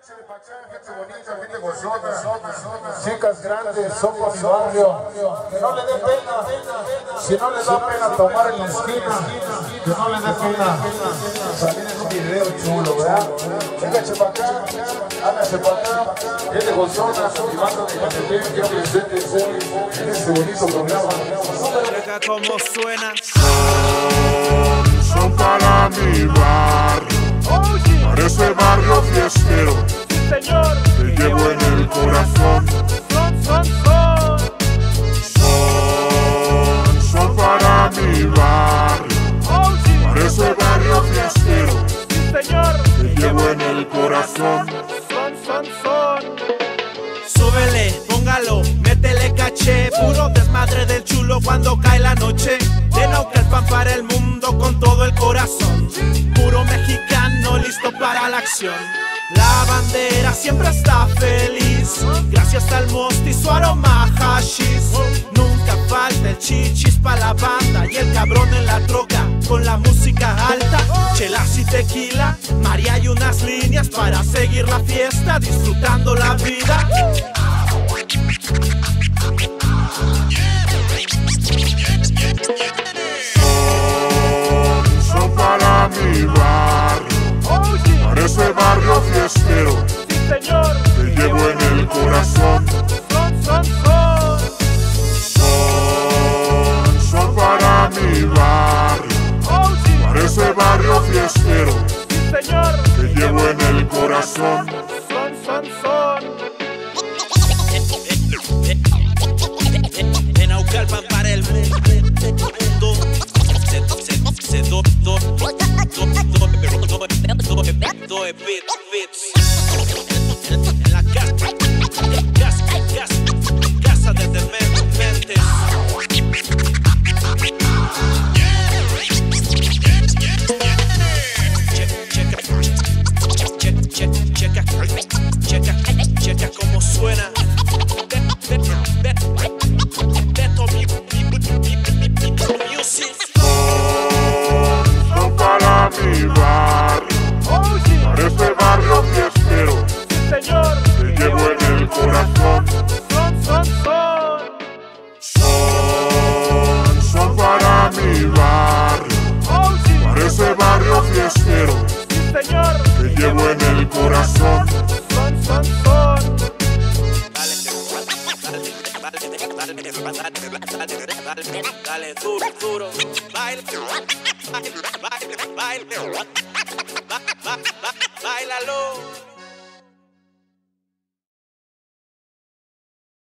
Gente bonita, gente gozona, chicas grandes, somos mi barrio. Que no le dé pena, si no les da pena tomar en la esquina, que no le dé pena salir en un video chulo, ¿verdad? Véngase para acá, hágase para acá, gente gozona, mi barrio de Catepec, que preséntense en este bonito programa. Checa cómo suena. Son para mi barrio, para ese barrio fiestero, Señor, te llevo en el corazón. Son para mi barrio, para ese barrio fiestero, Señor, te llevo en el corazón. Súbele, póngalo, métele caché. Puro desmadre del chulo cuando cae la noche. De Naucalpan para el mundo con todo el corazón. Puro mexicano listo para la acción. La bandera siempre está feliz, gracias al Mosti y su aroma hashis. Nunca falta el chichis pa' la banda y el cabrón en la troca con la música alta. Chelas y tequila, María y unas líneas para seguir la fiesta, disfrutando la vida. Son para mi barrio, para ese barrio fiestero, Señor, te llevo en el corazón. Son para mi barrio, para ese barrio fiestero, Señor, te llevo en el corazón. De Naucalpan para el mundo. En la casa de Dementes. Checa cómo suena. Son para mi barrio, para ese barrio fiestero, Señor, te llevo en el corazón. Son para mi barrio, para ese barrio fiestero, Señor, te llevo en el corazón. Dale duro, duro, baila, bailalo.